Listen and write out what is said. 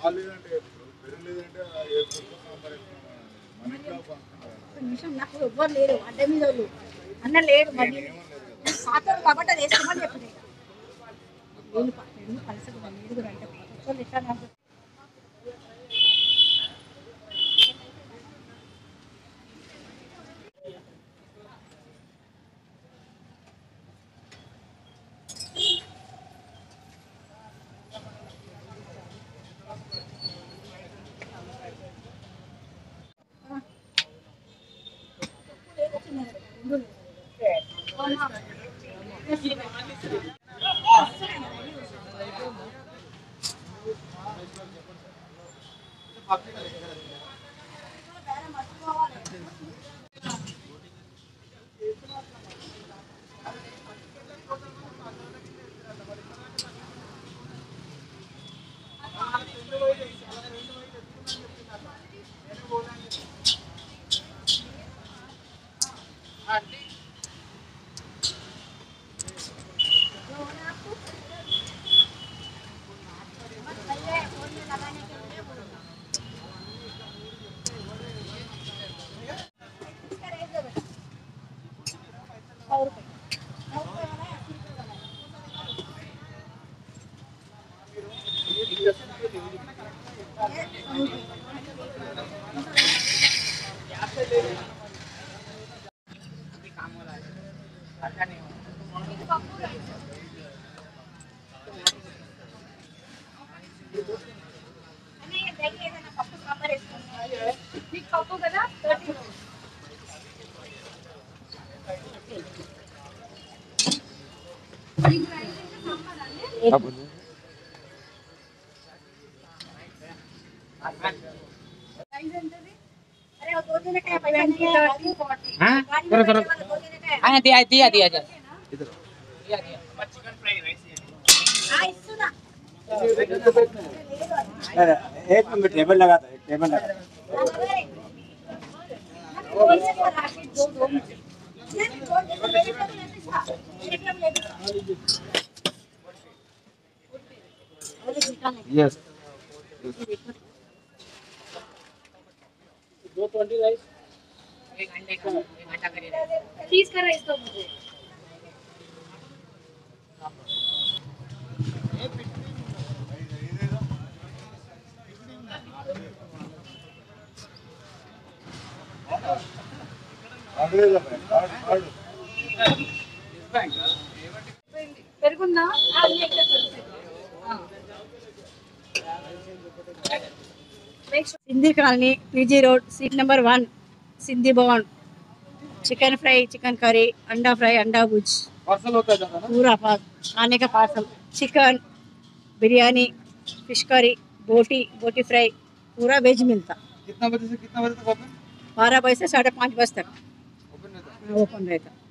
నిమిషం నాకు ఎవ్వరు లేరు అడ్డ మీద వాళ్ళు అన్న లేరు మరి పాత్రలు కాబట్టి అది వేసుకోమని చెప్పింది రెండు కలిసి నీడుగురు అంటే ఎట్లా నాకు दिया दिया एक मिनट टेबल लगा था टेबल लगा यस 220 राइस एक घंटा करिए प्लीज कर राइस दो मुझे పెరుగుందా Sindhi colony PG road seat number 1 Sindhi Bhavan chicken fry chicken curry अंडा फ्राई अंडा भुज पार्सल होता है पूरा खाने का parcel chicken biryani fish curry बोटी बोटी फ्राई पूरा वेज मिलता। कितना बजे से कितना बजे तक ओपन? 12 बजे से 5:30 बजे तक ओपन रहता है। ओपन रहता।